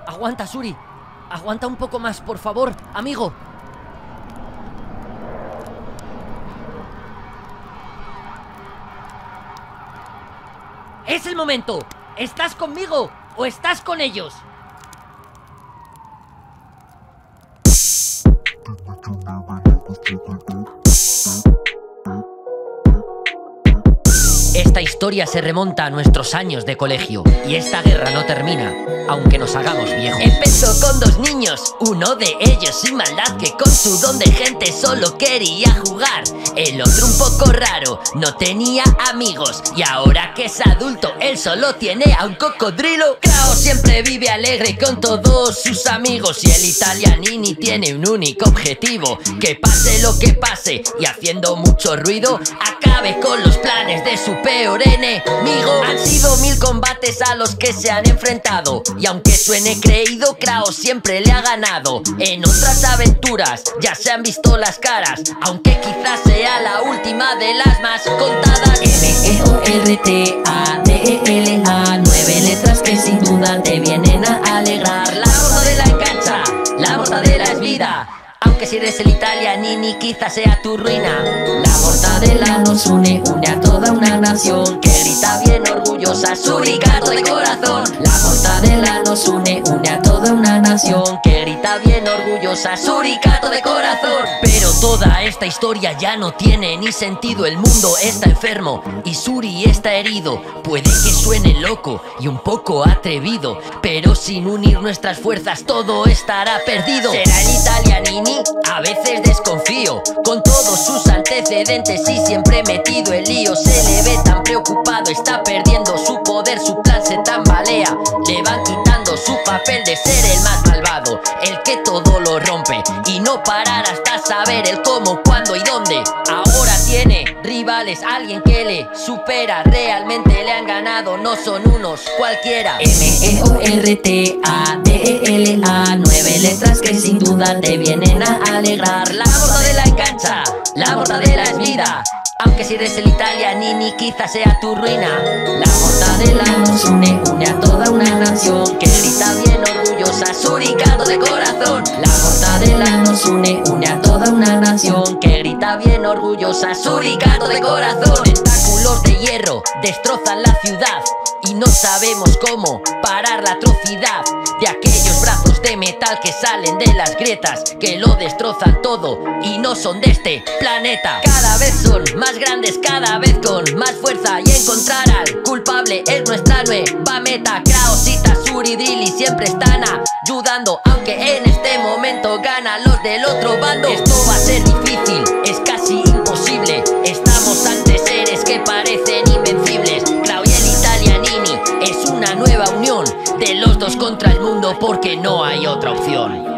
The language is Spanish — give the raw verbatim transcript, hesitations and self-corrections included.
Aguanta, Suri. Aguanta un poco más, por favor, amigo. ¡Es el momento! ¿Estás conmigo o estás con ellos? Esta historia se remonta a nuestros años de colegio y esta guerra no termina, aunque nos hagamos viejos. Empezó con dos niños, uno de ellos sin maldad, que con su don de gente solo quería jugar. El otro un poco raro, no tenía amigos, y ahora que es adulto él solo tiene a un cocodrilo. Krao siempre vive alegre con todos sus amigos, y el Italianini tiene un único objetivo: que pase lo que pase y haciendo mucho ruido acabe con los planes de su peor enemigo. Han sido mil combates a los que se han enfrentado, y aunque suene creído, Krao siempre le ha ganado. En otras aventuras ya se han visto las caras, aunque quizás sea la última de las más contadas. M E O R T A D E L A, nueve letras que sin duda te vienen a alegrar. La mortadela engancha, la mortadela es vida, aunque si eres el Italianini quizás sea tu ruina. La mortadela nos une, une a toda una nación que grita bien orgullosa, Suricato de corazón. La mortadela nos une, une a toda una nación que grita bien orgullosa, Suricato de corazón. Pero toda esta historia ya no tiene ni sentido. El mundo está enfermo y Suri está herido. Puede que suene loco y un poco atrevido, pero sin unir nuestras fuerzas todo estará perdido. ¿Será el Italianini? A veces desconfío, con todos sus antecedentes y siempre metido en lío. Se le ve tan preocupado, está perdiendo su poder, su plan se tambalea. Le van quitando su papel de ser el más malvado, el que todo lo rompe y no parar hasta saber el cómo, cuándo y dónde. Ahora tiene rivales, alguien que le supera, realmente le han ganado, no son unos cualquiera. M E O R T A D E L A, nueve letras que sin duda te vienen a alegrar. La mortadela engancha, la mortadela es vida, aunque si eres el Italianini quizás sea tu ruina. La mortadela nos une, une a toda una nación que grita bien orgullosa, Suricato de corazón. La mortadela nos une, une a toda una nación que grita bien orgullosa, Suricato de corazón. Tentáculos de hierro destrozan la ciudad y no sabemos cómo parar la atrocidad de aquellos brazos de metal que salen de las grietas, que lo destrozan todo y no son de este planeta. Cada vez son más grandes, cada vez con más fuerza, y encontrar al culpable es nuestra nueva meta. Krao, Sita, Suri, Drilly siempre están ayudando, aunque en este momento ganan los del otro bando. Esto va a ser difícil, es casi imposible, estamos ante seres que parecen invencibles. Krao y el Italianini es una nueva unión de los dos contra el mundo, porque no hay otra opción.